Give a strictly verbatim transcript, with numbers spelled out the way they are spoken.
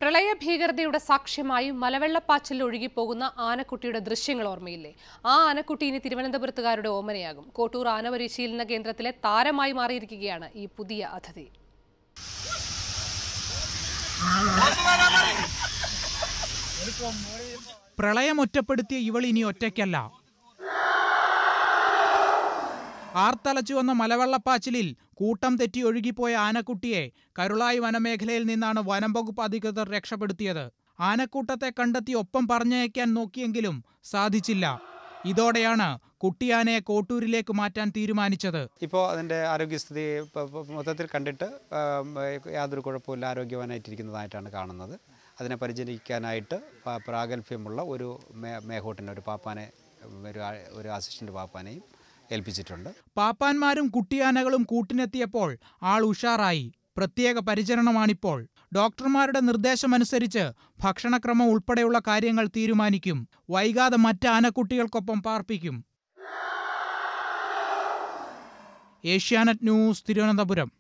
പ്രളയ ഭീകരതയുടെ സാക്ഷ്യമായി മലവെള്ളപ്പാച്ചിൽ ഒഴുകിപ്പോകുന്ന ആനക്കുട്ടിയുടെ ദൃശ്യങ്ങൾ ഓർമ്മയില്ലേ? ആ ആനക്കുട്ടി ഇനി തിരുവനന്തപുരത്തുകാരുടെ ഓമനയാകും. കോട്ടൂർ ആനപരിശീലന കേന്ദ്രത്തിലെ താരമായി മാറിയിരിക്കുകയാണ് ഈ പുതിയ അതിഥി. പ്രളയം ഒറ്റപ്പെടുത്തിയ ഇവൾ ഇനി ഒറ്റയ്ക്കല്ല. ആർത്തലച്ചു വന്ന മലവെള്ളപ്പാച്ചിലിൽ കൂട്ടം തെറ്റി ഒഴുകിപ്പോയ ആനക്കുട്ടിയെ കരുളായി വനമേഖലയിൽ നിന്നാണ് വനം വകുപ്പ് അധികൃതർ രക്ഷപ്പെടുത്തിയത്. ആനക്കൂട്ടത്തെ കണ്ടെത്തി ഒപ്പം പറഞ്ഞയക്കാൻ നോക്കിയെങ്കിലും സാധിച്ചില്ല. ഇതോടെയാണ് കുട്ടിയാനയെ കോട്ടൂരിലേക്ക് മാറ്റാൻ തീരുമാനിച്ചത്. ഇപ്പോൾ അതിൻ്റെ ആരോഗ്യസ്ഥിതി മൊത്തത്തിൽ കണ്ടിട്ട് യാതൊരു കുഴപ്പമില്ല, ആരോഗ്യവാനായിട്ടിരിക്കുന്നതായിട്ടാണ് കാണുന്നത്. അതിനെ പരിചരിക്കാനായിട്ട് പ്രാഗൽഭ്യമുള്ള ഒരു മേഘോട്ടിനെ, ഒരു പാപ്പാനെ, ഒരു ഒരു അസിസ്റ്റന്റ് പാപ്പാനെയും ഏൽപ്പിച്ചിട്ടുണ്ട്. പാപ്പാന്മാരും കുട്ടിയാനകളും കൂട്ടിനെത്തിയപ്പോൾ ആൾ ഉഷാറായി. പ്രത്യേക പരിചരണമാണിപ്പോൾ. ഡോക്ടർമാരുടെ നിർദ്ദേശമനുസരിച്ച് ഭക്ഷണക്രമം ഉൾപ്പെടെയുള്ള കാര്യങ്ങൾ തീരുമാനിക്കും. വൈകാതെ മറ്റ് ആനക്കുട്ടികൾക്കൊപ്പം പാർപ്പിക്കും. ഏഷ്യാനെറ്റ് ന്യൂസ്, തിരുവനന്തപുരം.